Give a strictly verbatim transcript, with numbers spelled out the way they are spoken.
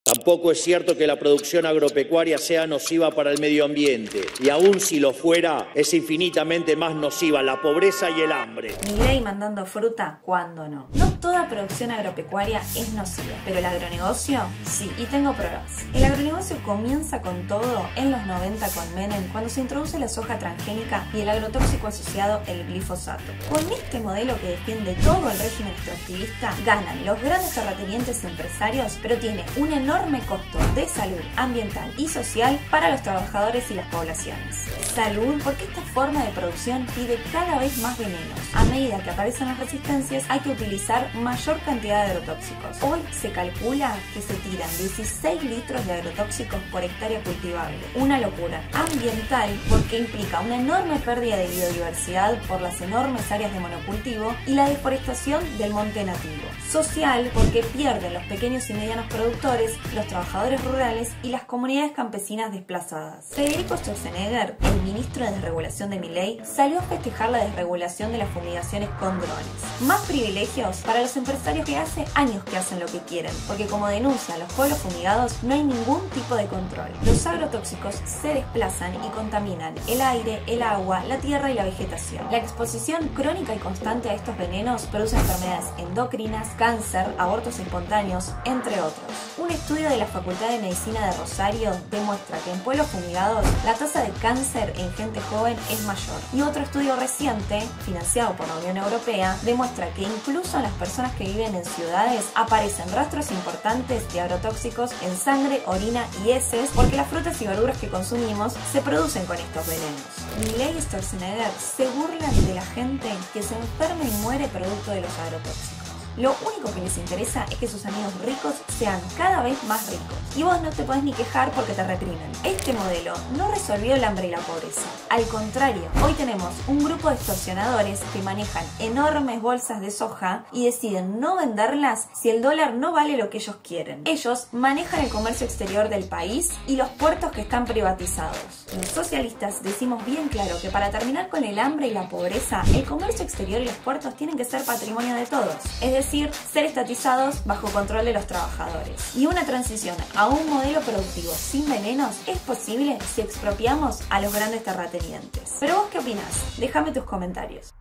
Tampoco es cierto que la producción agropecuaria sea nociva para el medio ambiente, y aun si lo fuera, es infinitamente más nociva la pobreza y el hambre. Milei mandando fruta, ¿cuándo no? No toda producción agropecuaria es nociva, pero el agronegocio sí, y tengo pruebas. El agronegocio comienza con todo en los noventa con Menem, cuando se introduce la soja transgénica y el agrotóxico asociado, el glifosato. Con este modelo que defiende todo el régimen extractivista, ganan los grandes terratenientes empresarios, pero tiene un enorme enorme costo de salud, ambiental y social para los trabajadores y las poblaciones. Salud, porque esta forma de producción pide cada vez más venenos. A medida que aparecen las resistencias, hay que utilizar mayor cantidad de agrotóxicos. Hoy se calcula que se tiran dieciséis litros de agrotóxicos por hectárea cultivable. Una locura. Ambiental, porque implica una enorme pérdida de biodiversidad por las enormes áreas de monocultivo y la deforestación del monte nativo. Social, porque pierden los pequeños y medianos productores, los trabajadores rurales y las comunidades campesinas desplazadas. Federico Sturzenegger, el ministro de Desregulación de Milei, salió a festejar la desregulación de las fumigaciones con drones. Más privilegios para los empresarios que hace años que hacen lo que quieren, porque como denuncian los pueblos fumigados, no hay ningún tipo de control. Los agrotóxicos se desplazan y contaminan el aire, el agua, la tierra y la vegetación. La exposición crónica y constante a estos venenos produce enfermedades endocrinas, cáncer, abortos espontáneos, entre otros. Un estudio de la Facultad de Medicina de Rosario demuestra que en pueblos fumigados la tasa de cáncer en gente joven es mayor. Y otro estudio reciente, financiado por la Unión Europea, demuestra que incluso en las personas que viven en ciudades aparecen rastros importantes de agrotóxicos en sangre, orina y heces, porque las frutas y verduras que consumimos se producen con estos venenos. Milei y Sturzenegger se burlan de la gente que se enferma y muere producto de los agrotóxicos. Lo único que les interesa es que sus amigos ricos sean cada vez más ricos. Y vos no te podés ni quejar porque te reprimen. Este modelo no resolvió el hambre y la pobreza. Al contrario, hoy tenemos un grupo de extorsionadores que manejan enormes bolsas de soja y deciden no venderlas si el dólar no vale lo que ellos quieren. Ellos manejan el comercio exterior del país y los puertos que están privatizados. Los socialistas decimos bien claro que para terminar con el hambre y la pobreza, el comercio exterior y los puertos tienen que ser patrimonio de todos. Es decir, decir, ser estatizados bajo control de los trabajadores. Y una transición a un modelo productivo sin venenos es posible si expropiamos a los grandes terratenientes. Pero vos, ¿qué opinás? Déjame tus comentarios.